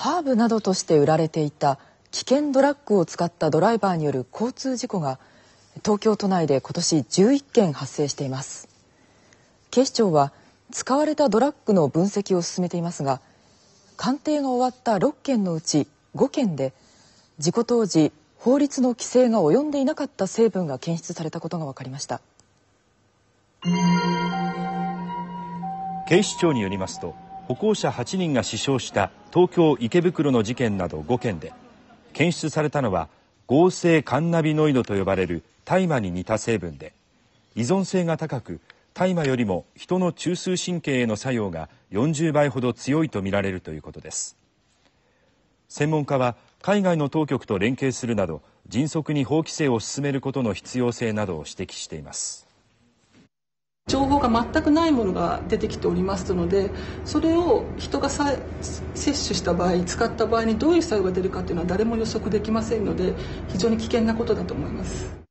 ハーブなどとして売られていた危険ドラッグを使ったドライバーによる交通事故が東京都内で今年11件発生しています。警視庁は使われたドラッグの分析を進めていますが、鑑定が終わった6件のうち5件で事故当時法律の規制が及んでいなかった成分が検出されたことが分かりました。 警視庁によりますと、歩行者8人が死傷した東京池袋の事件など5件で、検出されたのは合成カンナビノイドと呼ばれる大麻に似た成分で、依存性が高く、大麻よりも人の中枢神経への作用が40倍ほど強いとみられるということです。専門家は海外の当局と連携するなど迅速に法規制を進めることの必要性などを指摘しています。 情報が全くないものが出てきておりますので、それを人が摂取した場合、使った場合にどういう作用が出るかというのは誰も予測できませんので、非常に危険なことだと思います。